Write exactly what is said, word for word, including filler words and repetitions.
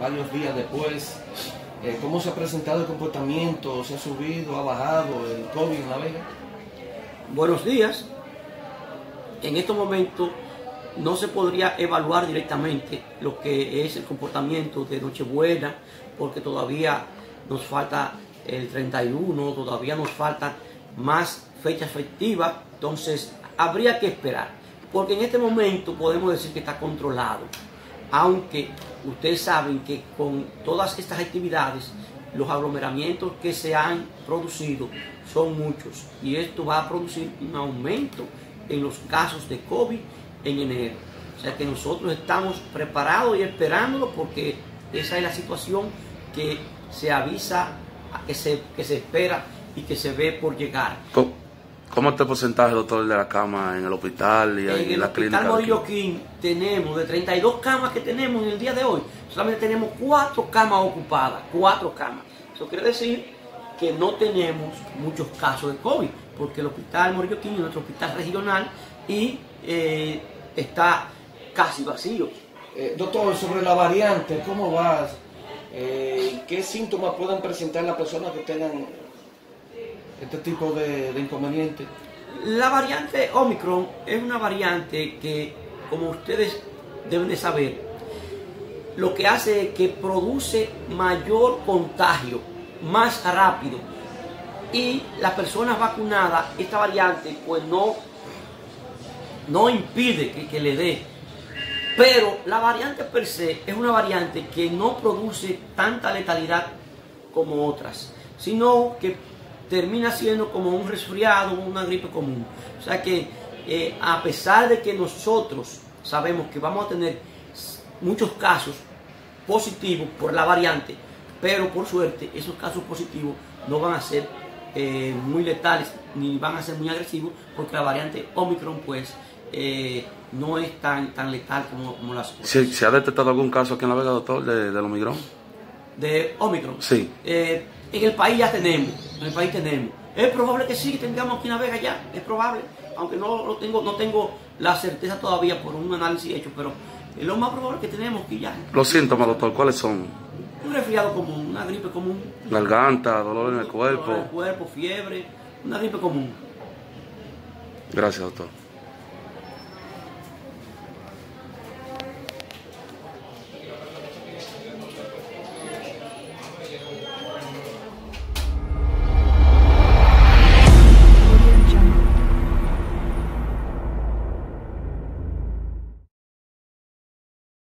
varios días después. Eh, ¿Cómo se ha presentado el comportamiento? ¿Se ha subido, ha bajado el COVID en La Vega? Buenos días. En estos momentos no se podría evaluar directamente lo que es el comportamiento de Nochebuena, porque todavía nos falta el treinta y uno, todavía nos faltan más fechas festivas, entonces habría que esperar, porque en este momento podemos decir que está controlado, aunque ustedes saben que con todas estas actividades los aglomeramientos que se han producido son muchos y esto va a producir un aumento en los casos de COVID en enero. O sea que nosotros estamos preparados y esperándolo, porque esa es la situación que se avisa, que se, que se espera y que se ve por llegar. ¿Cómo, cómo está el porcentaje, doctor, de la cama en el hospital y en, en la clínica? En el hospital Morillo tenemos, de treinta y dos camas que tenemos en el día de hoy, solamente tenemos cuatro camas ocupadas, cuatro camas. Eso quiere decir que no tenemos muchos casos de COVID, porque el hospital Morillo es nuestro hospital regional y eh, está casi vacío. Eh, doctor, sobre la variante, ¿cómo va? Eh, ¿Qué síntomas pueden presentar las personas que tengan este tipo de, de inconvenientes? La variante Omicron es una variante que, como ustedes deben de saber, lo que hace es que produce mayor contagio, más rápido. Y las personas vacunadas, esta variante pues no, no impide que, que le dé. Pero la variante per se es una variante que no produce tanta letalidad como otras, sino que termina siendo como un resfriado, una gripe común. O sea que eh, a pesar de que nosotros sabemos que vamos a tener muchos casos positivos por la variante, pero por suerte esos casos positivos no van a ser eh, muy letales ni van a ser muy agresivos, porque la variante Omicron pues eh, no es tan, tan letal como, como las otras. ¿Se, ¿Se ha detectado algún caso aquí en La Vega, doctor, de, del Omicron? ¿De Omicron? Sí. Eh, en el país ya tenemos, en el país tenemos. Es probable que sí, que tengamos aquí en La Vega ya, es probable, aunque no, no, tengo, no tengo la certeza todavía por un análisis hecho, pero es lo más probable que tenemos aquí ya. ¿Los síntomas, doctor, cuáles son? Un resfriado común, una gripe común. Garganta, dolor en el cuerpo. Dolor en el cuerpo, fiebre, una gripe común. Gracias, doctor.